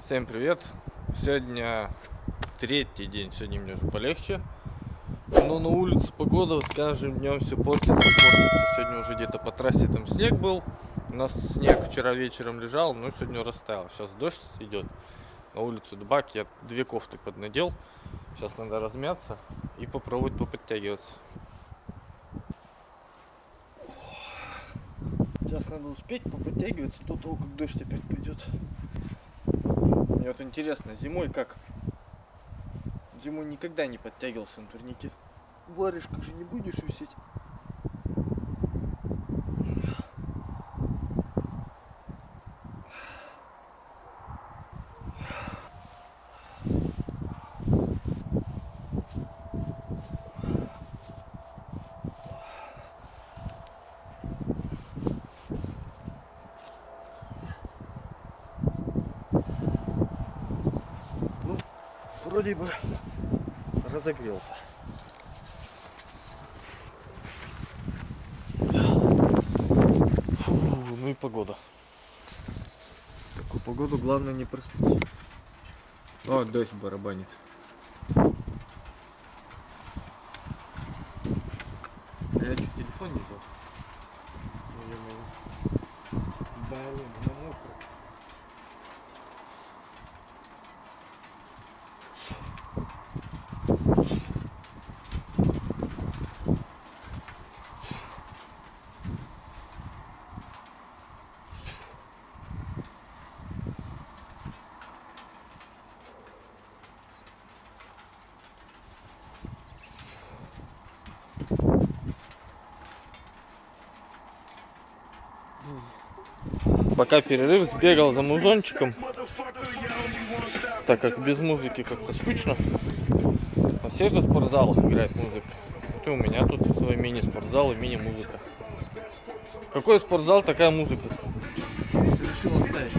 Всем привет! Сегодня третий день, сегодня мне уже полегче. Но на улице погода вот с каждым днем все портится. Сегодня уже где-то по трассе там снег был. У нас снег вчера вечером лежал, но сегодня растаял. Сейчас дождь идет. На улицу дубак, я 2 кофты поднадел. Сейчас надо размяться и попробовать поподтягиваться. Сейчас надо успеть поподтягиваться до того, как дождь опять пойдет. Мне вот интересно, зимой как? Зимой никогда не подтягивался на турнике. В варежках же не будешь висеть. Ну, вроде бы разогрелся. Ну и погода. Такую погоду главное не проснуть. О, дождь барабанит. Я чуть телефон не взял. Блин, ну мокро. Пока перерыв, сбегал за музончиком, так как без музыки как-то скучно. Во всех же спортзалах играет музыка. Вот и у меня тут свой мини-спортзал и мини-музыка. Какой спортзал, такая музыка. Решил оставить.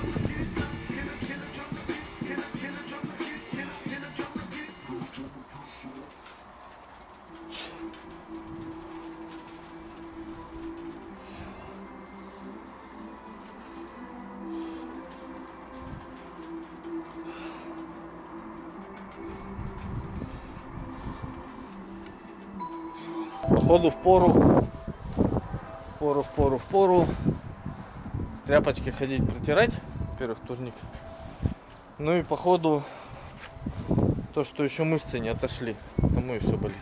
Походу в пору с тряпочки ходить протирать, во-первых, турник. Ну и походу то, что еще мышцы не отошли, потому и все болит.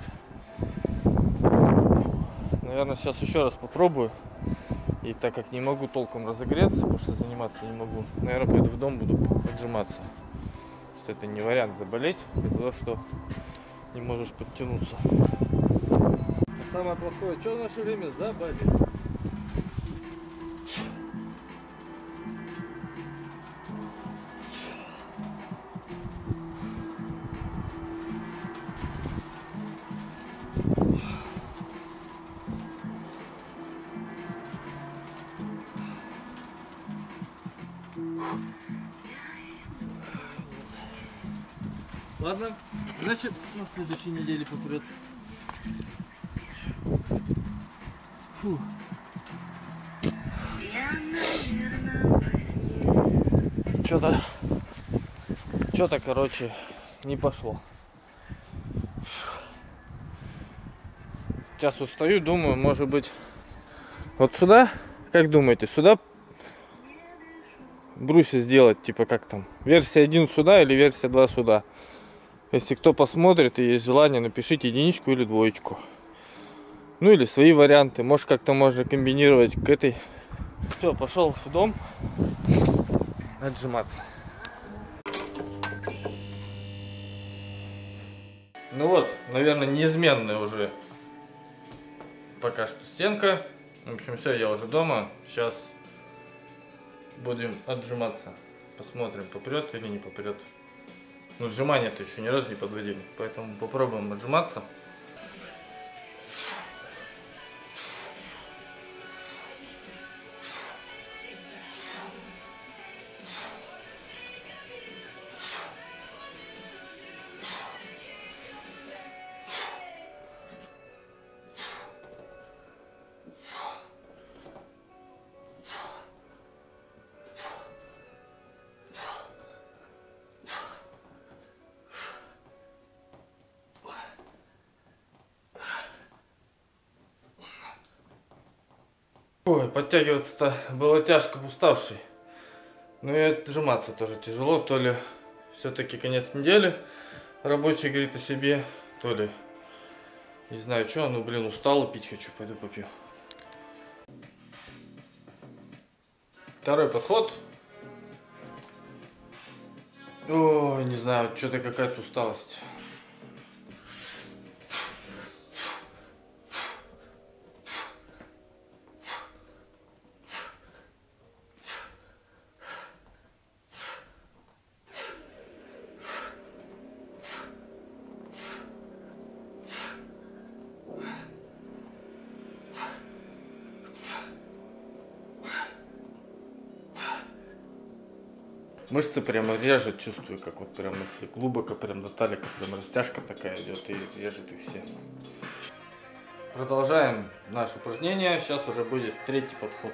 Наверное, сейчас еще раз попробую. И так как не могу толком разогреться, потому что заниматься не могу, наверное, пойду в дом, буду отжиматься. Потому что это не вариант заболеть из-за того, что не можешь подтянуться. А самое плохое, что в наше время заболеть? Ладно, значит, на следующей неделе попрет. Что-то, короче, не пошло. Сейчас вот стою, думаю, может быть, вот сюда, как думаете, сюда брусья сделать, типа как там, версия 1 сюда или версия 2 сюда. Если кто посмотрит и есть желание, напишите единичку или двоечку. Ну или свои варианты, может как-то можно комбинировать к этой. Все, пошел в дом отжиматься. Ну вот, наверное, неизменная уже пока что стенка. В общем, все, я уже дома. Сейчас будем отжиматься. Посмотрим, попрет или не попрет. Но отжимания-то еще ни разу не подводили, поэтому попробуем отжиматься. Ой, подтягиваться-то было тяжко, уставший. Но и отжиматься тоже тяжело. То ли все-таки конец недели рабочий говорит о себе, то ли не знаю что. Ну блин, устал, пить хочу, пойду попью. Второй подход. Ой, не знаю, что-то какая-то усталость. Мышцы прямо режет, чувствую, как вот прям если глубоко прям до талика прям растяжка такая идет и режет их все. Продолжаем наше упражнение. Сейчас уже будет третий подход.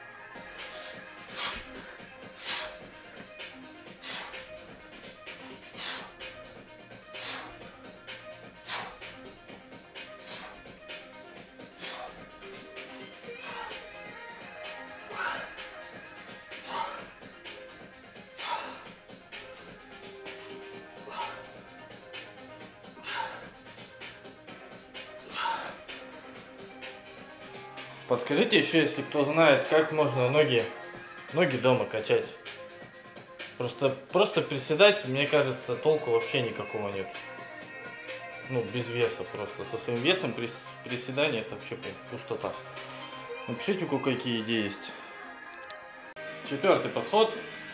Подскажите еще, если кто знает, как можно ноги дома качать. Просто приседать, мне кажется, толку вообще никакого нет. Ну, без веса просто. Со своим весом приседание это вообще пустота. Напишите, у кого какие идеи есть. Четвертый подход.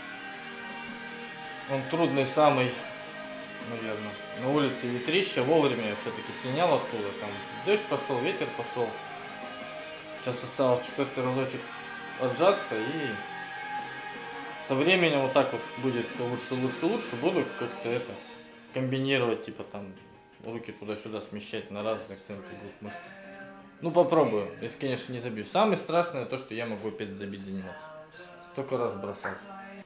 Он трудный самый, наверное. На улице ветрище, вовремя я все-таки слинял оттуда. Там дождь пошел, ветер пошел. Сейчас осталось четвертый разочек отжаться, и со временем вот так вот будет все лучше. Буду как-то это комбинировать, типа там руки туда-сюда смещать на разных центрах мышц. Ну попробую, если, конечно, не забью. Самое страшное то, что я могу опять забить заниматься. Столько раз бросал.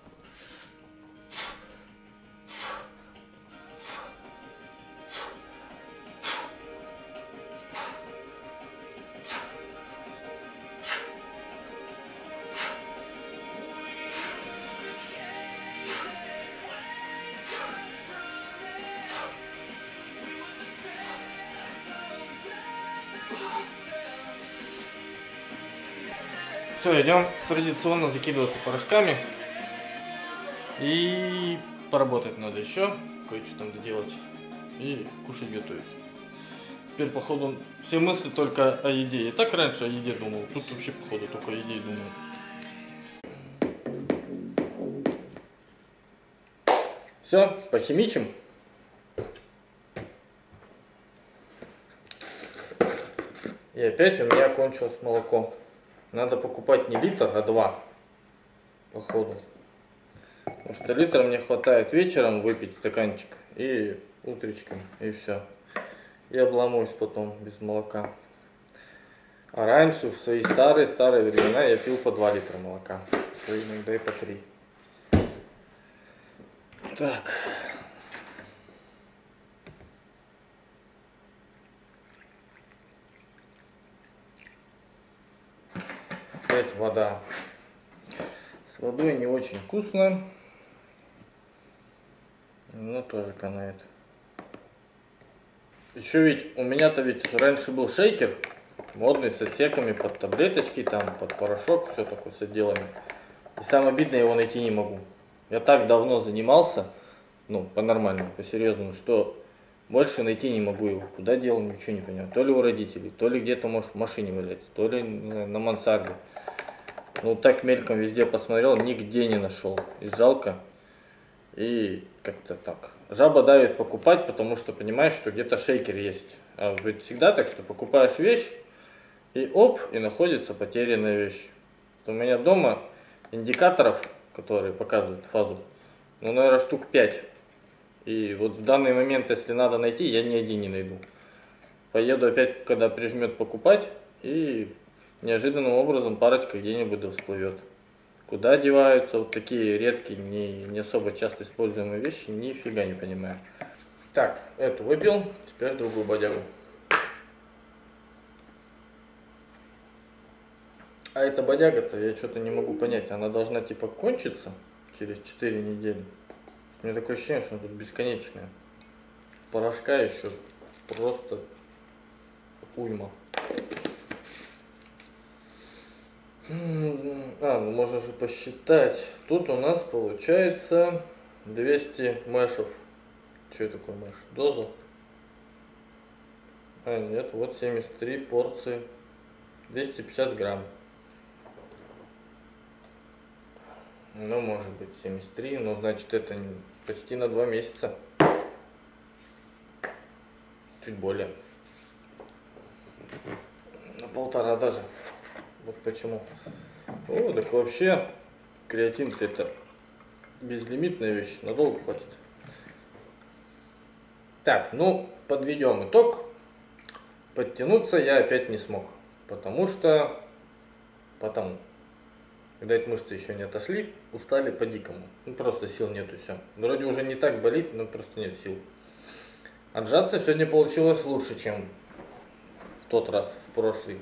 Все, идем традиционно закидываться порошками. И поработать надо еще, кое-что там доделать. И кушать готовить. Теперь, походу, все мысли только о еде. Я так раньше о еде думал. Тут вообще, походу, только о еде и думаю. Все, похимичим. И опять у меня кончилось молоко. Надо покупать не литр, а 2. Походу. Потому что литра мне хватает вечером выпить стаканчик. И утречком. И все. И обламываюсь потом без молока. А раньше, в свои старые времена, я пил по 2 литра молока. Иногда и по 3. Так. Опять вода. С водой не очень вкусно. Но тоже канает. Еще ведь, у меня-то ведь раньше был шейкер. Модный, с отсеками под таблеточки, там, под порошок, все такое с отделами. И самое обидное, его найти не могу. Я так давно занимался, ну, по-нормальному, по-серьезному, что больше найти не могу его. Куда делал, ничего не понимаю. То ли у родителей, то ли где-то, может, в машине валяется, то ли на мансарде. Ну, так мельком везде посмотрел, нигде не нашел. И жалко. И как-то так. Жаба давит покупать, потому что понимаешь, что где-то шейкер есть. А ведь всегда так, что покупаешь вещь, и оп, и находится потерянная вещь. У меня дома индикаторов, которые показывают фазу, ну, наверное, штук 5. И вот в данный момент, если надо найти, я ни один не найду. Поеду опять, когда прижмет покупать, и неожиданным образом парочка где-нибудь да всплывет. Куда деваются вот такие редкие, не особо часто используемые вещи, нифига не понимаю. Так, эту выпил, теперь другую бодягу. А эта бодяга-то, я что-то не могу понять, она должна типа кончиться через 4 недели. У меня такое ощущение, что она тут бесконечная. Порошка еще просто уйма. Ну можно же посчитать. Тут у нас получается 200 мэшев. Что такое мэш? Доза? А, нет, вот 73 порции. 250 грамм. Ну, может быть, 73, но значит это почти на 2 месяца. Чуть более. На 1,5 даже. Вот почему. О, так вообще креатин-то это безлимитная вещь, надолго хватит. Так, ну, подведем итог. Подтянуться я опять не смог. Потому, когда эти мышцы еще не отошли, устали по-дикому. Ну, просто сил нету, и все. Вроде уже не так болит, но просто нет сил. Отжаться сегодня получилось лучше, чем в тот раз, в прошлый.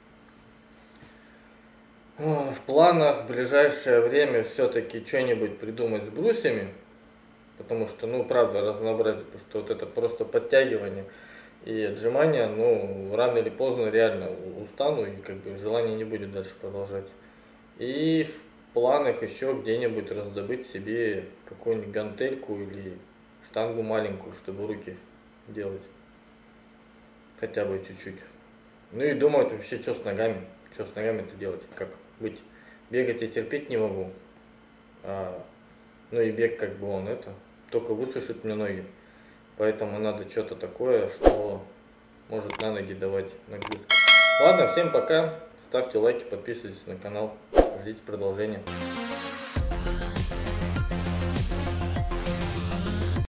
В планах в ближайшее время все-таки что-нибудь придумать с брусьями. Потому что, ну, правда, разнообразие. Потому что вот это просто подтягивание и отжимания, ну, рано или поздно реально устану и как бы желания не будет дальше продолжать. И в планах еще где-нибудь раздобыть себе какую-нибудь гантельку или штангу маленькую, чтобы руки делать. Хотя бы чуть-чуть. Ну и думать вообще, что с ногами. Что с ногами-то делать, как быть. Бегать я терпеть не могу. Ну и бег как бы он это, только высушит мне ноги. Поэтому надо что-то такое, что может на ноги давать нагрузку. Ладно, всем пока. Ставьте лайки, подписывайтесь на канал. Ждите продолжения.